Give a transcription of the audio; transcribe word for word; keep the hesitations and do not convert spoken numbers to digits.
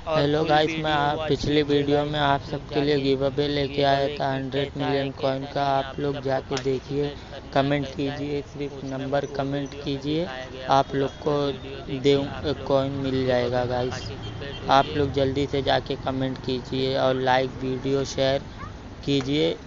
Hello guys, मैं आप पिछली वीडियो में आप सबके लिए गिव अवे लेके आया था हंड्रेड मिलियन कॉइन का। आप लोग जाके देखिए, कमेंट कीजिए, सिर्फ नंबर कमेंट कीजिए, आप लोग को दे कॉइन मिल जाएगा। गाइस आप लोग जल्दी से जाके कमेंट कीजिए और लाइक वीडियो शेयर कीजिए।